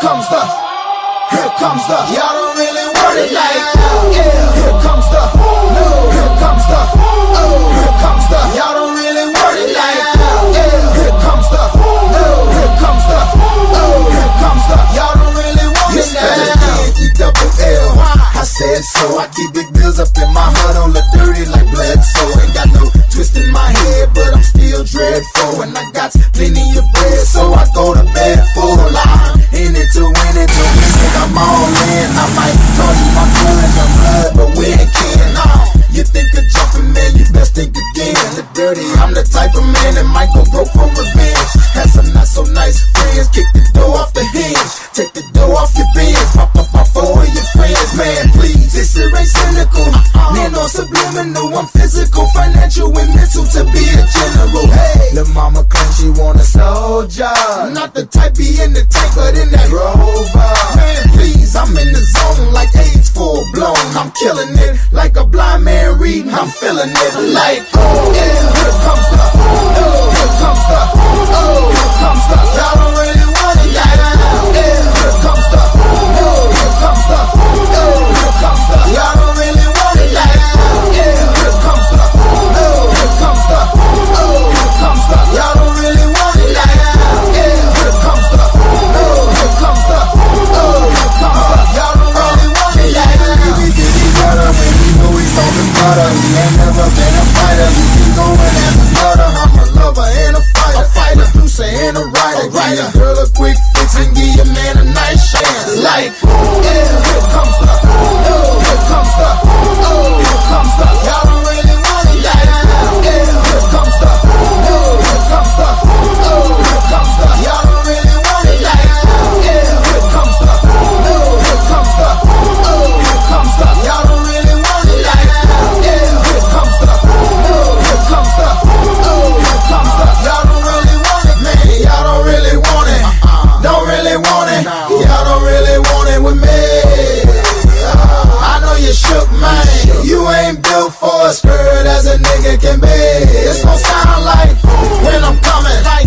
y'all don't really want it like, yeah. Here comes the, no. Here comes the, oh. Here comes the, y'all don't really want it like, yeah. Here comes the, no. Here comes the, oh. Here comes the, y'all don't really want it like, SDBA. I said so. I keep big bills up in my heart on the dirty like Bledsoe. Ain't got no twist in my head, but I'm still dreadful, and I got plenty of bread, so I go to bed full. I'm in it to win it, to win it. I'm all in. I might call you my cousin, I'm blood, but we ain't kin. You think of jumping, man, you best think again. The dirty, I'm the type of man that might go broke for revenge. Had some not so nice friends, kick the door off the hinge, take the door off your bins, pop up my four of your friends. Man, please, this shit ain't cynical. Man, on subliminal, I'm physical, financial, and mental to be a general. Hey, the mama claims she want a soldier, not the type be in the tank, but in that Rover. Man, please, I'm in the zone like AIDS full blown. I'm killing it like a blind man reading. I'm feeling it like, oh yeah. Here comes the, oh. Here comes the, oh. Here comes the, y'all don't really want it like, yeah. Here comes the, oh. Here comes the, oh. Here comes the, y'all don't really want it like, yeah. Here comes the, oh. Here comes the, oh. Here comes the, y'all don't really want it like, yeah. Here comes the, oh. Here comes the, oh. Here comes the, y'all don't really want it like, when you know he's on the butter. He ain't never been a fighter. He keep going as a starter. I'm a lover and a fighter, producer and a writer. Give your girl a quick fix and give your man a nice chance. Like, yeah, here comes the, oh. Here comes the, oh. Here comes the, y'all don't really want it like, yeah. Here comes the, oh. Here comes the, oh. Here comes the, y'all don't really want it like, yeah. Here comes the, oh. Here comes the, oh. Here comes the, y'all don't really want it like, yeah. Here comes the, oh. Here comes the, oh. Here comes the, y'all don't really want it, man. Y'all don't really want it. Don't really want it. Y'all don't really want it with me. I know you shook, man. You ain't built for a skirt as a nigga can be. It's gon' sound like when I'm coming.